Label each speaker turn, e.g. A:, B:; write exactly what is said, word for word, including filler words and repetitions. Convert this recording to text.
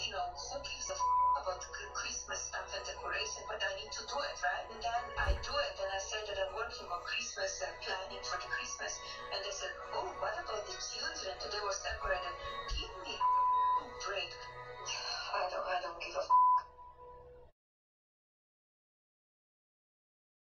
A: you know, who gives a f about Christmas stuff and decoration, but I need to do it, right? And then I do it, and I say that I'm working on Christmas uh, plan